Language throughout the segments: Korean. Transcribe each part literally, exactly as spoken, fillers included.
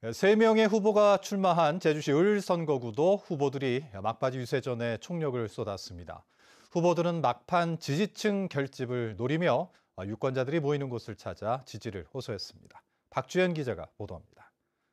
세 명의 후보가 출마한 제주시 을 선거구도 후보들이 막바지 유세전에 총력을 쏟았습니다. 후보들은 막판 지지층 결집을 노리며 유권자들이 모이는 곳을 찾아 지지를 호소했습니다. 박주연 기자가 보도합니다.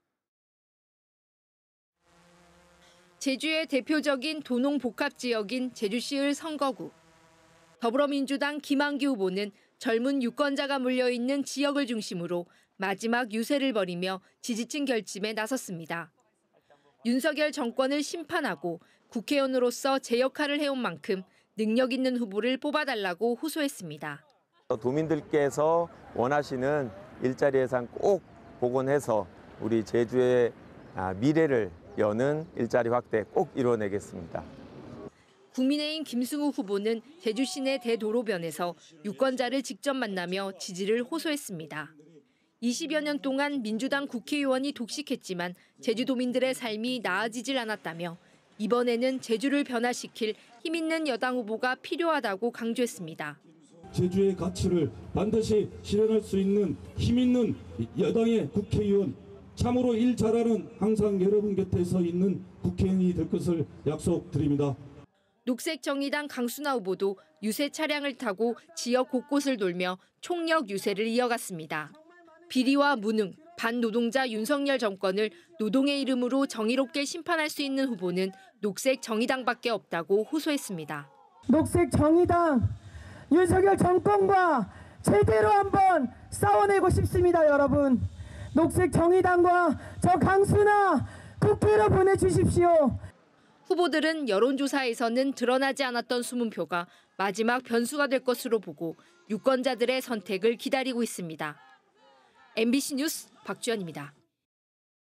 제주의 대표적인 도농 복합 지역인 제주시 을 선거구. 더불어민주당 김한기 후보는 젊은 유권자가 몰려있는 지역을 중심으로 마지막 유세를 벌이며 지지층 결집에 나섰습니다. 윤석열 정권을 심판하고 국회의원으로서 제 역할을 해온 만큼 능력 있는 후보를 뽑아달라고 호소했습니다. 도민들께서 원하시는 일자리 예산 꼭 복원해서 우리 제주의 미래를 여는 일자리 확대 꼭 이뤄내겠습니다. 국민의힘 김승우 후보는 제주 시내 대도로변에서 유권자를 직접 만나며 지지를 호소했습니다. 이십여 년 동안 민주당 국회의원이 독식했지만 제주도민들의 삶이 나아지질 않았다며 이번에는 제주를 변화시킬 힘 있는 여당 후보가 필요하다고 강조했습니다. 제주의 가치를 반드시 실현할 수 있는 힘 있는 여당의 국회의원, 참으로 일 잘하는 항상 여러분 곁에 서 있는 국회의원이 될 것을 약속드립니다. 녹색정의당 강순하 후보도 유세 차량을 타고 지역 곳곳을 돌며 총력 유세를 이어갔습니다. 비리와 무능, 반노동자 윤석열 정권을 노동의 이름으로 정의롭게 심판할 수 있는 후보는 녹색정의당밖에 없다고 호소했습니다. 녹색정의당, 윤석열 정권과 제대로 한번 싸워내고 싶습니다, 여러분. 녹색정의당과 저 강순하 국회로 보내주십시오. 후보들은 여론조사에서는 드러나지 않았던 숨은표가 마지막 변수가 될 것으로 보고 유권자들의 선택을 기다리고 있습니다. 엠비씨 뉴스 박주연입니다.